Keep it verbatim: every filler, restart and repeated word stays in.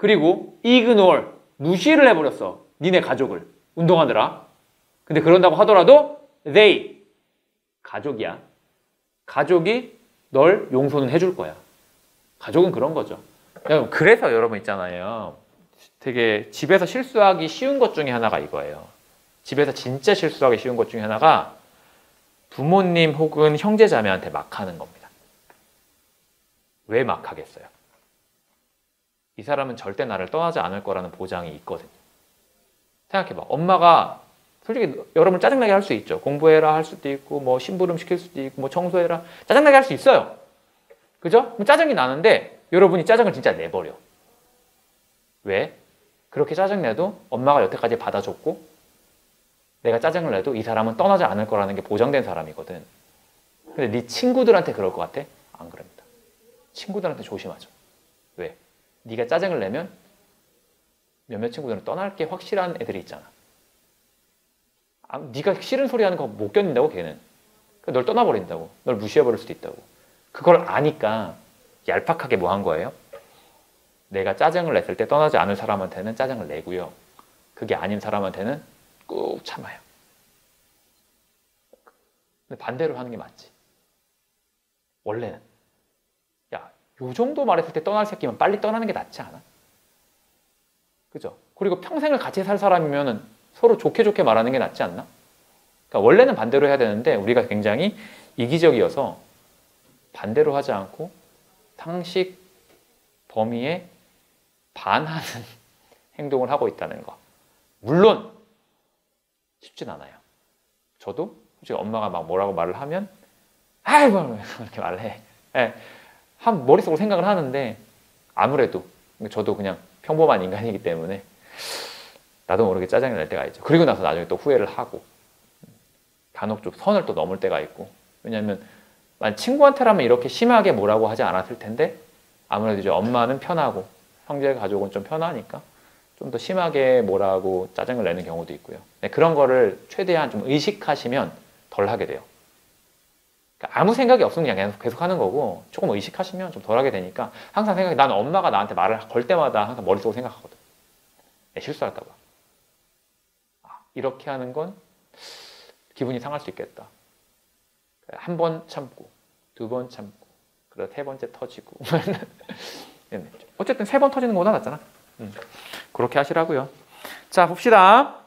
그리고 ignore, 무시를 해버렸어. 니네 가족을. 운동하느라. 근데 그런다고 하더라도 they, 가족이야. 가족이 널 용서는 해줄 거야. 가족은 그런 거죠. 그래서 여러분 있잖아요. 되게 집에서 실수하기 쉬운 것 중에 하나가 이거예요. 집에서 진짜 실수하기 쉬운 것 중에 하나가 부모님 혹은 형제자매한테 막 하는 겁니다. 왜 막 하겠어요? 이 사람은 절대 나를 떠나지 않을 거라는 보장이 있거든요. 생각해봐. 엄마가 솔직히 여러분 짜증나게 할 수 있죠. 공부해라 할 수도 있고 뭐 심부름 시킬 수도 있고 뭐 청소해라. 짜증나게 할 수 있어요. 그죠? 짜증이 나는데 여러분이 짜증을 진짜 내버려. 왜? 그렇게 짜증내도 엄마가 여태까지 받아줬고 내가 짜증을 내도 이 사람은 떠나지 않을 거라는 게 보장된 사람이거든. 근데 네 친구들한테 그럴 것 같아? 안 그럽니다. 친구들한테 조심하죠. 왜? 네가 짜증을 내면 몇몇 친구들은 떠날 게 확실한 애들이 있잖아. 아, 네가 싫은 소리 하는 거 못 견딘다고 걔는. 그러니까 널 떠나버린다고. 널 무시해버릴 수도 있다고. 그걸 아니까 얄팍하게 뭐 한 거예요? 내가 짜증을 냈을 때 떠나지 않을 사람한테는 짜증을 내고요. 그게 아닌 사람한테는 꾹 참아요. 근데 반대로 하는 게 맞지. 원래는. 야, 요 정도 말했을 때 떠날 새끼면 빨리 떠나는 게 낫지 않아? 그죠? 그리고 평생을 같이 살 사람이면 서로 좋게 좋게 말하는 게 낫지 않나? 그러니까 원래는 반대로 해야 되는데 우리가 굉장히 이기적이어서 반대로 하지 않고 상식 범위에 반하는 행동을 하고 있다는 거. 물론 쉽진 않아요. 저도 솔직히 엄마가 막 뭐라고 말을 하면 아이고 이렇게 말해. 네. 한 머릿속으로 생각을 하는데 아무래도 저도 그냥 평범한 인간이기 때문에 나도 모르게 짜증이 날 때가 있죠. 그리고 나서 나중에 또 후회를 하고 간혹 좀 선을 또 넘을 때가 있고. 왜냐하면 친구한테라면 이렇게 심하게 뭐라고 하지 않았을 텐데 아무래도 이제 엄마는 편하고 형제 가족은 좀 편하니까 좀 더 심하게 뭐라고 짜증을 내는 경우도 있고요. 네, 그런 거를 최대한 좀 의식하시면 덜 하게 돼요. 그러니까 아무 생각이 없으면 그냥 계속, 계속 하는 거고 조금 의식하시면 좀 덜 하게 되니까 항상 생각이 나는 엄마가 나한테 말을 걸 때마다 항상 머릿속으로 생각하거든. 네, 실수할까 봐. 아, 이렇게 하는 건 기분이 상할 수 있겠다. 한 번 참고 두 번 참고 그러다 세 번째 터지고 어쨌든 세 번 터지는 것보다 낫잖아. 음. 그렇게 하시라고요. 자, 봅시다.